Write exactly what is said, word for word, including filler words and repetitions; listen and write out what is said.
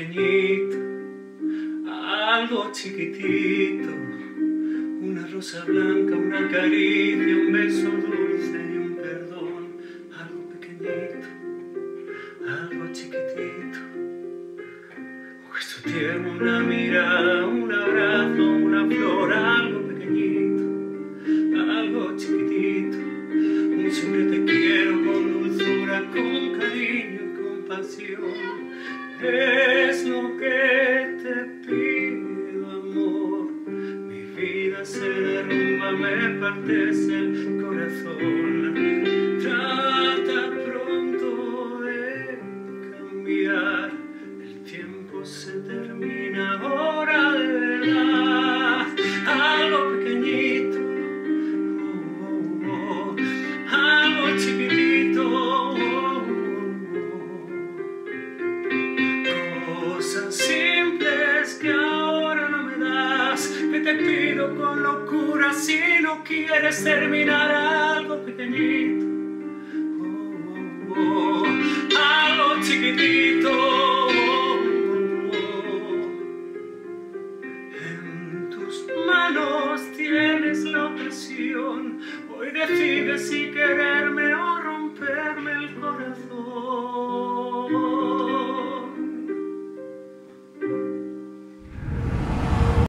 pequeñito, algo chiquitito, una rosa blanca, una caricia, un beso dulce y un perdón. Algo pequeñito, algo chiquitito, un gesto tierno, una mirada, un abrazo, una flor. Algo pequeñito, algo chiquitito, un siempre te quiero con dulzura, con cariño y compasión. Es lo que te pido, amor. Mi vida se derrumba, me partes el corazón. Trata pronto de cambiar, el tiempo se termina ahora de verdad. Algo pequeñito, oh, oh, oh, algo chiquitito, oh, oh, cosas simples que ahora no me das, que te pido con locura si no quieres terminar. Algo pequeñito, oh, oh, oh, algo chiquitito, oh, oh. En tus manos tienes la opresión, hoy decides si quererme o romperme el corazón.